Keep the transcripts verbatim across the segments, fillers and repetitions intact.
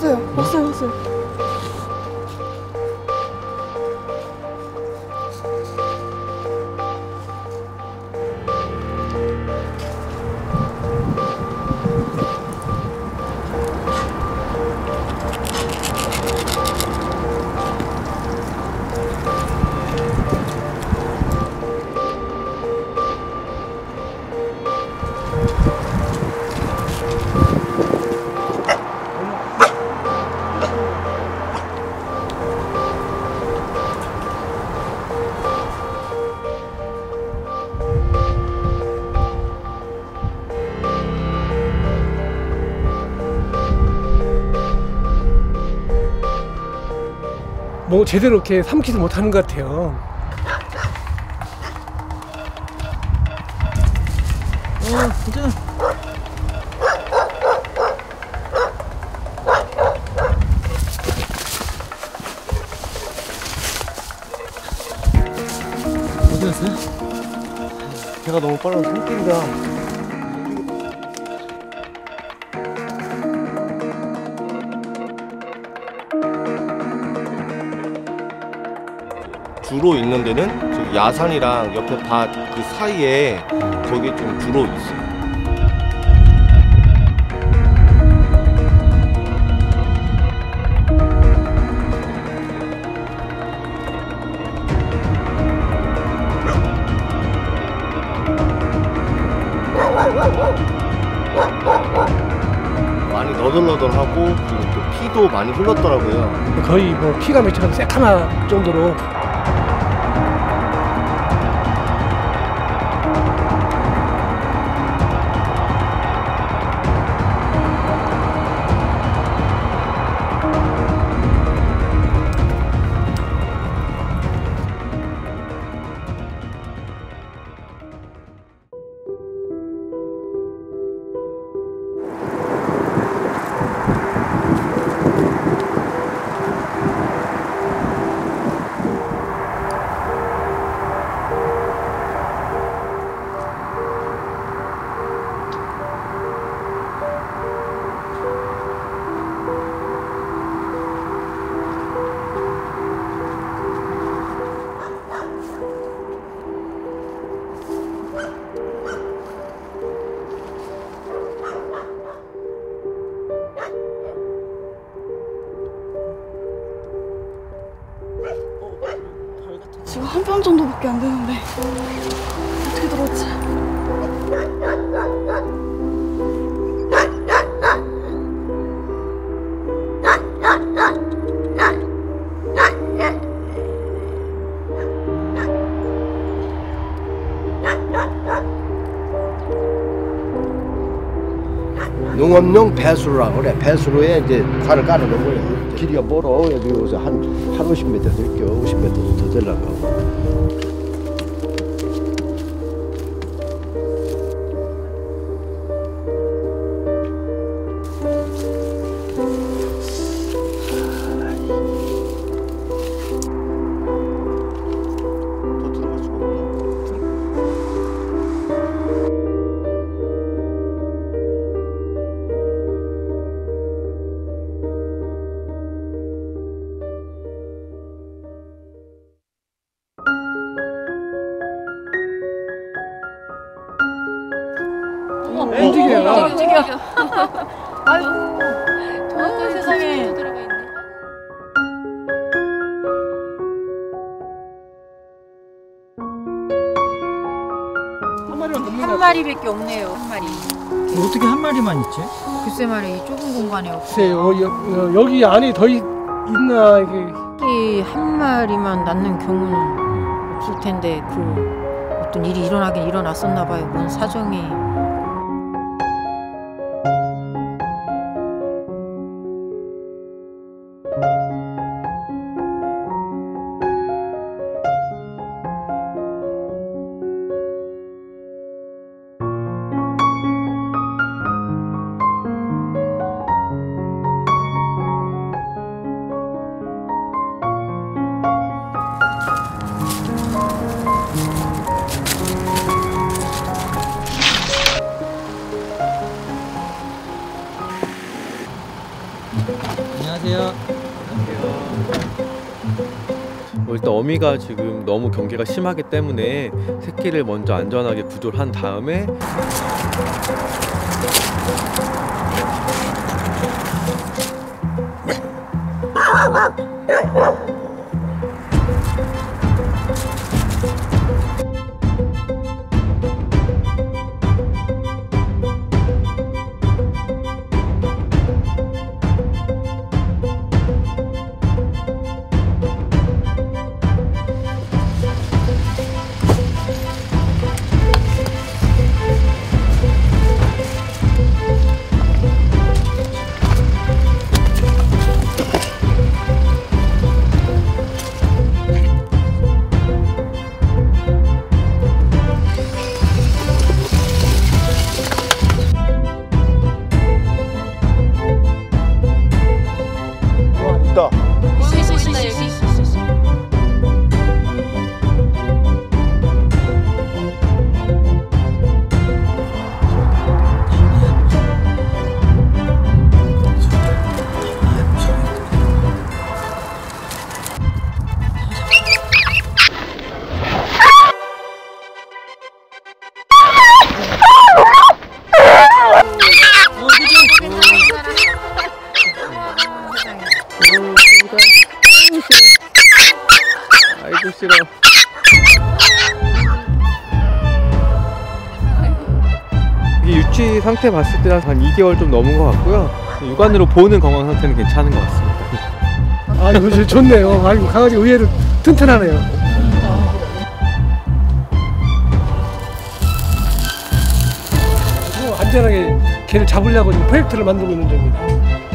왔어요. 왔어요. 왔어요. 뭐 제대로 이렇게 삼키지 못하는 것 같아요. 어, 괜찮아. 어디 갔어요? 걔가 너무 빨라서 손길이가. 주로 있는 데는 저기 야산이랑 옆에 밭 그 사이에 거기 좀 주로 있어요. 많이 너덜너덜하고 그리고 또 피도 많이 흘렀더라고요. 거의 뭐 피가 맺혀서 새카만 정도로. 지금 한 뼘 정도밖에 안 되는데 어떻게 들어왔지? 농업용 배수로라고 그래. 배수로에 이제 관을 깔아 놓은 거예요. 길이가 멀어. 여기 여기서 한, 한 오십 미터 될게요. 오십 미터 더 되려고. 움직여요. 움직여. 아이고, 도망가 세상에. 들어가 있네. 한 마리만 넘는 것 한 마리밖에 없네요. 한 마리. 어떻게 한 마리만 있지? 글쎄 말이야, 이 좁은 공간에 없어. 같아요. 여, 여기 안에 더 있, 있나 이게. 특히 한 마리만 낳는 경우는 없을 텐데 그 어떤 일이 일어나긴 일어났었나 봐요. 뭔 사정이. 안녕하세요. 뭐 일단 어미가 지금 너무 경계가 심하기 때문에 새끼를 먼저 안전하게 구조를 한 다음에 아이고 싫어. 이게 유치 상태 봤을 때 한 이 개월 좀 넘은 것 같고요. 육안으로 보는 건강 상태는 괜찮은 것 같습니다. 아 이거 좋네요. 아이고 강아지 의외로 튼튼하네요. 아. 안전하게 개를 잡으려고 지금 프로젝트를 만들고 있는 중입니다.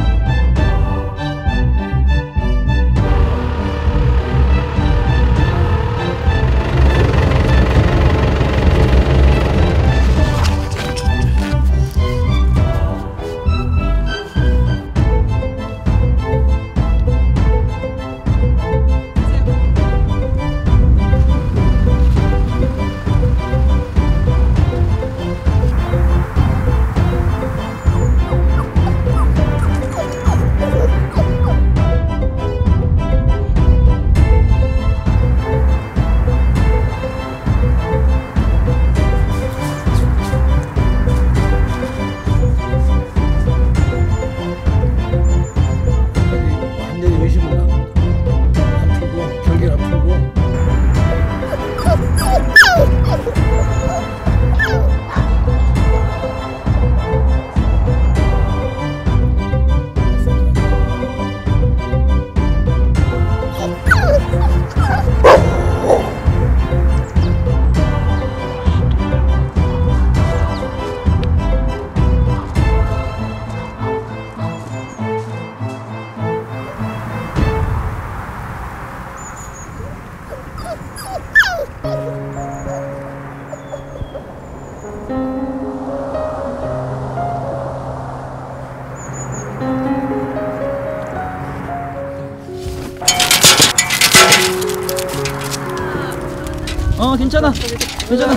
어 괜찮아. 괜찮아.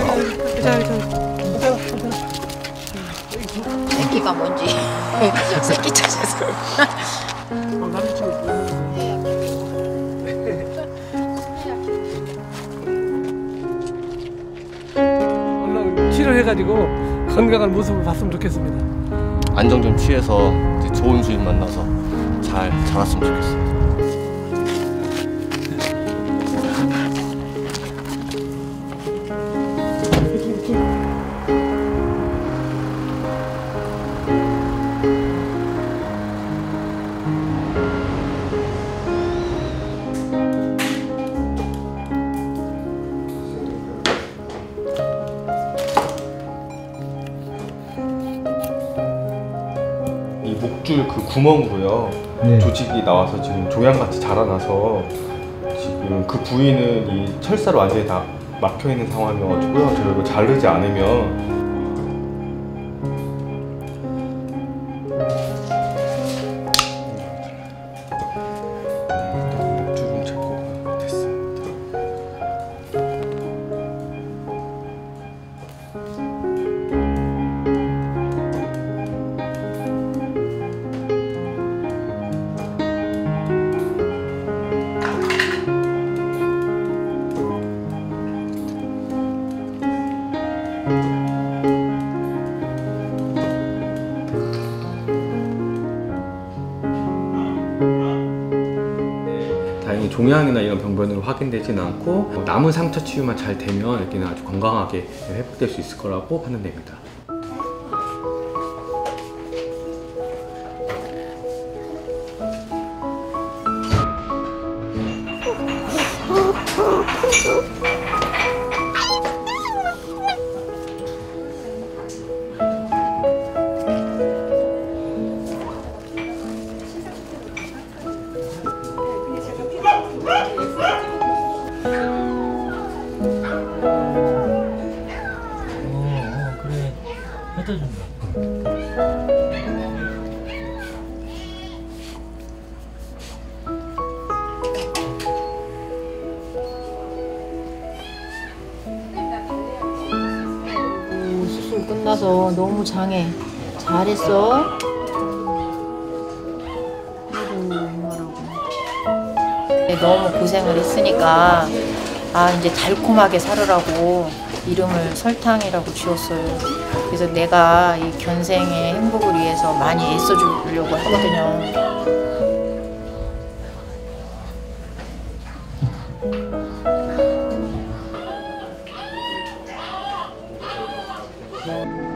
새끼가 뭔지 새끼 찾아서 얼른 치료해가지고 건강한 모습을 봤으면 좋겠습니다. 안정 좀 취해서 이제 좋은 주인 만나서 잘 자랐으면 좋겠어요. 이 목줄 그 구멍으로요. 네. 조직이 나와서 지금 조약같이 자라나서 지금 그 부위는 이 철사로 완전히 다 막혀 있는 상황이어가지고요. 저희가 이거 자르지 않으면 목줄은 제거가 됐습니다. 종양이나 이런 병변으로 확인되지는 않고 남은 상처 치유만 잘 되면 여기는 아주 건강하게 회복될 수 있을 거라고 판단됩니다. 어, 그래. 해다 준다. 수술 끝나서 너무 장해. 잘했어. 아이고, 엄마라고. 너무 고생을 했으니까 아 이제 달콤하게 살으라고 이름을 설탕이라고 지었어요. 그래서 내가 이 견생의 행복을 위해서 많이 애써주려고 하거든요. 네.